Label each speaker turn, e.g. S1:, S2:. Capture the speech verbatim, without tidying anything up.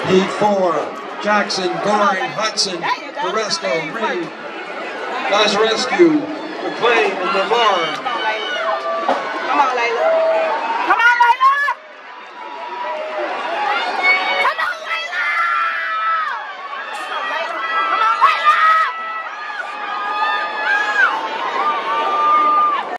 S1: Heat four, Jackson, Goring, Hudson, Carresco, Reed, Guys Rescue, McLean, and Navarre.